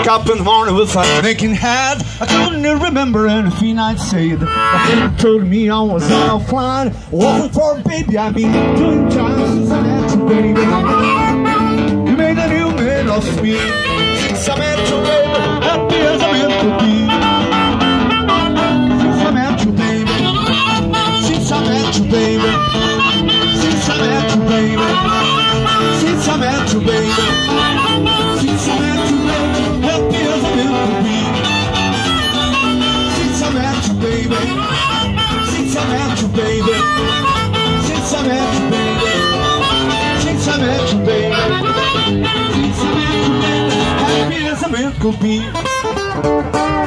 up in the morning with a thinking head. I couldn't remember anything I'd said. My friend told me I was offline, walking for a baby. I've been doing time since I met you, baby. You made a new man of me. Since I met you, baby, happy as I'm meant to be. Since I met you, baby. Since I met you, baby. Since I met you, baby. Since I met you, baby. Since I met you, baby, happy as I'm meant to be. Since I met you, baby. Since I met you, baby. Since I met you, baby. Since I met you, baby. Since I met you, baby, happy as I'm meant to be.